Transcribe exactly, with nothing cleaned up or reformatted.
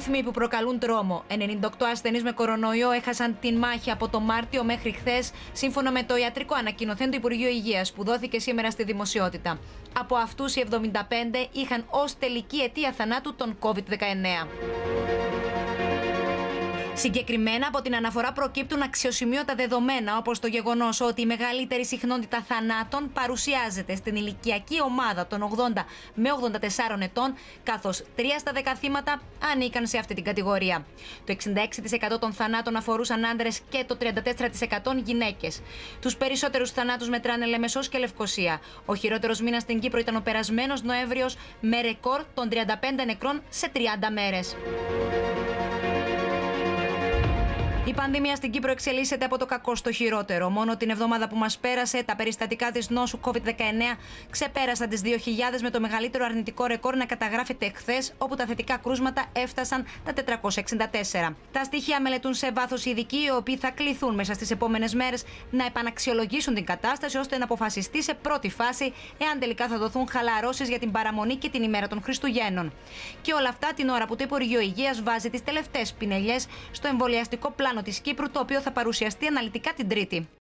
Αριθμοί που προκαλούν τρόμο. ενενήντα οκτώ ασθενείς με κορονοϊό έχασαν την μάχη από το Μάρτιο μέχρι χθες, σύμφωνα με το ιατρικό ανακοινωθέν του Υπουργείου Υγείας που δόθηκε σήμερα στη δημοσιότητα. Από αυτούς οι εβδομήντα πέντε είχαν ως τελική αιτία θανάτου τον κόβιντ δεκαεννέα. Συγκεκριμένα από την αναφορά προκύπτουν αξιοσημείωτα δεδομένα, όπως το γεγονός ότι η μεγαλύτερη συχνότητα θανάτων παρουσιάζεται στην ηλικιακή ομάδα των ογδόντα με ογδόντα τεσσάρων ετών, καθώς τρία στα δέκα θύματα ανήκαν σε αυτή την κατηγορία. Το εξήντα έξι τοις εκατό των θανάτων αφορούσαν άντρες και το τριάντα τέσσερα τοις εκατό γυναίκες. Τους περισσότερους θανάτους μετράνε Λεμεσός και Λευκοσία. Ο χειρότερος μήνας στην Κύπρο ήταν ο περασμένος Νοέμβριος, με ρεκόρ των τριάντα πέντε νεκρών σε τριάντα μέρες. Η πανδημία στην Κύπρο εξελίσσεται από το κακό στο χειρότερο. Μόνο την εβδομάδα που μας πέρασε, τα περιστατικά της νόσου κόβιντ δεκαεννέα ξεπέρασαν τις δύο χιλιάδες, με το μεγαλύτερο αρνητικό ρεκόρ να καταγράφεται χθες, όπου τα θετικά κρούσματα έφτασαν τα τετρακόσια εξήντα τέσσερα. Τα στοιχεία μελετούν σε βάθος οι ειδικοί, οι οποίοι θα κληθούν μέσα στις επόμενες μέρες να επαναξιολογήσουν την κατάσταση, ώστε να αποφασιστεί σε πρώτη φάση εάν τελικά θα δοθούν χαλαρώσεις για την παραμονή και την ημέρα των Χριστουγέννων. Και όλα αυτά την ώρα που το Υπουργείο Υγείας βάζει τις τελευταίες πινελιές στο εμβολιαστικό πλάνο της Κύπρου, το οποίο θα παρουσιαστεί αναλυτικά την Τρίτη.